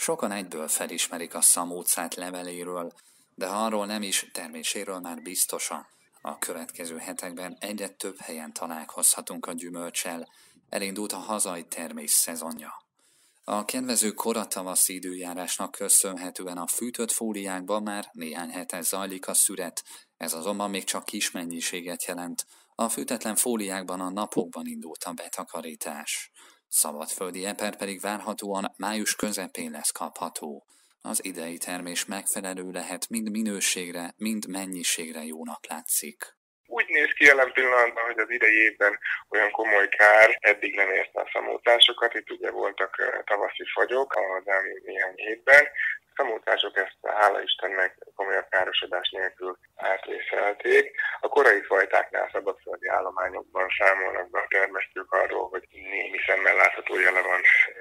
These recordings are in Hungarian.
Sokan egyből felismerik a szamócát leveléről, de ha arról nem is, terméséről már biztosan. A következő hetekben egyre több helyen találkozhatunk a gyümölccsel, elindult a hazai termés szezonja. A kedvező koratavaszi időjárásnak köszönhetően a fűtött fóliákban már néhány hete zajlik a szüret, ez azonban még csak kis mennyiséget jelent. A fűtetlen fóliákban a napokban indult a betakarítás. Szabadföldi eper pedig várhatóan május közepén lesz kapható. Az idei termés megfelelő lehet, mind minőségre, mind mennyiségre jónak látszik. Úgy néz ki jelen pillanatban, hogy az idei évben olyan komoly kár eddig nem érte a szamócásokat. Itt ugye voltak tavaszi fagyok az elmúlt néhány hétben. A szamócások ezt hála Istennek komolyabb károsodás nélkül átvészelték. A korai fajtáknál szabadföldi állományokban számolnak be a termesztők arról, hogy némi szemmel látható jele van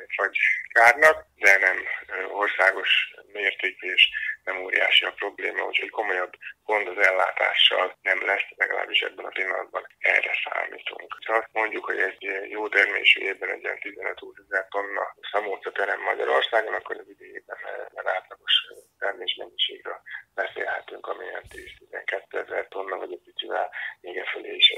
fagykárnak, de nem országos mértékű és nem óriási a probléma, úgyhogy komolyabb gond az ellátással nem lesz, legalábbis ebben a pillanatban erre számítunk. Ha azt mondjuk, hogy egy jó termésű évben egy ilyen 15-20 ezer tonna szamóca terem Magyarországon, akkor az idejében átlagos termésmennyiségről beszélhetünk, amilyen 10-12 ezer tonna, vagy egy picivel még e fölé is.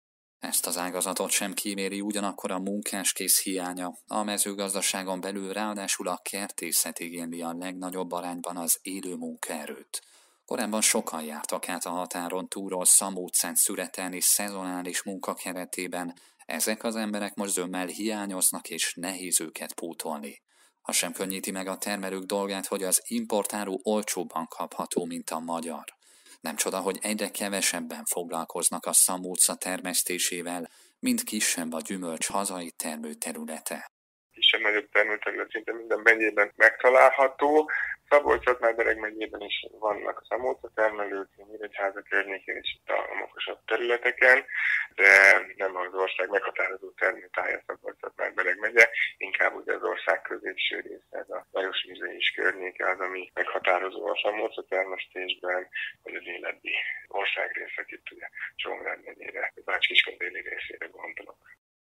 Ezt az ágazatot sem kíméri ugyanakkor a munkáskész hiánya. A mezőgazdaságon belül ráadásul a kertészet igényli a legnagyobb arányban az élő munkaerőt. Korábban sokan jártak át a határon túlról szamócát szüretelni szezonális munka keretében. Ezek az emberek most zömmel hiányoznak és nehéz őket pótolni. Az sem könnyíti meg a termelők dolgát, hogy az importáru olcsóbban kapható, mint a magyar. Nem csoda, hogy egyre kevesebben foglalkoznak a szamóca termesztésével, mint kisebb a gyümölcs hazai termőterülete. Kisebb-nagyobb termőterület szinte minden megyében megtalálható. Szabolcs-Szatmár-Bereg megyében is vannak a szamóca termelők, Nyíregyháza környékén is itt a homokosabb területeken, de nem az ország meghatározó termőtája Szabolcs-Szatmár-Bereg megye, inkább ugye az ország középső része, ez a Lajos-Vizei is környéke az, ami meghatározó a szamóca termesztésben, vagy az élebbi országrészek itt ugye Csongrád megyére, Bács-Kiskun déli részére gondolok.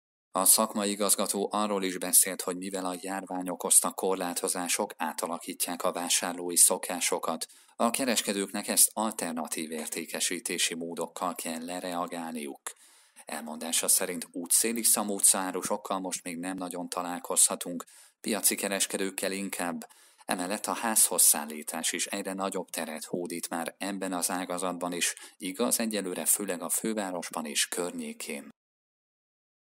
A szakmai igazgató arról is beszélt, hogy mivel a járvány okozta korlátozások átalakítják a vásárlói szokásokat, a kereskedőknek ezt alternatív értékesítési módokkal kell lereagálniuk. Elmondása szerint útszéli szamóca árusokkal most még nem nagyon találkozhatunk, piaci kereskedőkkel inkább. Emellett a házhoz szállítás is egyre nagyobb teret hódít már ebben az ágazatban is, igaz egyelőre főleg a fővárosban és környékén.